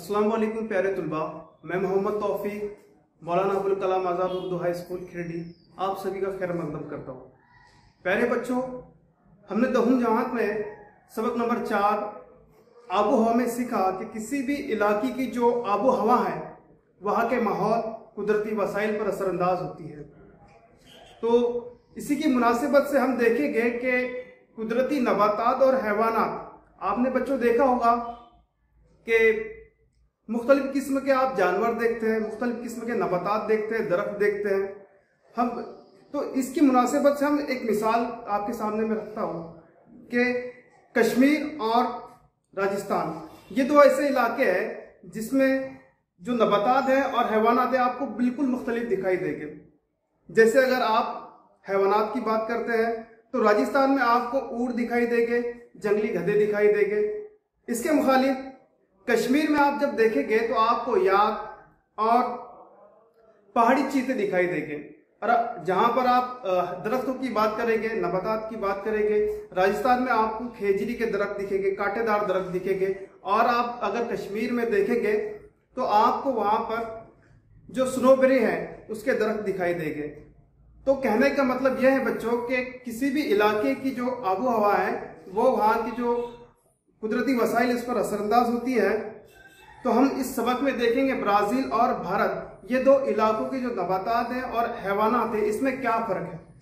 अस्सलाम वालेकुम प्यारे तुलबा, मैं मोहम्मद तौफीक मौलाना अबुल कलाम आज़ाद उर्दू हाई स्कूल खिरडी आप सभी का खैर मकदम करता हूँ। प्यारे बच्चों, हमने 10वीं जमात में सबक नंबर 4 आबो हवा में सीखा कि किसी भी इलाके की जो आबो हवा है वहाँ के माहौल कुदरती वसाइल पर असरअंदाज होती है। तो इसी की मुनासिबत से हम देखेंगे कि कुदरती नबातात और हैवानात, आपने बच्चों देखा होगा कि मुख्तलिफ किस्म के आप जानवर देखते हैं, मुख्तलिफ किस्म के नबातात देखते हैं, दरख्त देखते हैं। हम तो इसकी मुनासिबत से हम एक मिसाल आपके सामने में रखता हूँ कि कश्मीर और राजस्थान, ये दो ऐसे इलाके हैं जिसमें जो नबातात हैं और हैवानात हैं आपको बिल्कुल मुख्तलिफ दिखाई देंगे। जैसे अगर आप हैवानात की बात करते हैं तो राजस्थान में आपको ऊंट दिखाई देंगे, जंगली गधे दिखाई देंगे। इसके मुखालिफ कश्मीर में आप जब देखेंगे तो आपको याक और पहाड़ी चीते दिखाई देंगे। और जहां पर आप दरख्तों की बात करेंगे, नबातात की बात करेंगे, राजस्थान में आपको खेजड़ी के दरख्त दिखेंगे, कांटेदार दरख्त दिखेंगे। और आप अगर कश्मीर में देखेंगे तो आपको वहां पर जो स्नोबेरी है उसके दरख्त दिखाई देंगे। तो कहने का मतलब यह है बच्चों कि किसी भी इलाके की जो आबो हवा है वो वहाँ की जो कुदरती वसाइल इस पर असरअंदाज होती है। तो हम इस सबक में देखेंगे ब्राज़ील और भारत, ये दो इलाकों के जो नबातात हैं और हैवानात हैं, इसमें क्या फ़र्क है।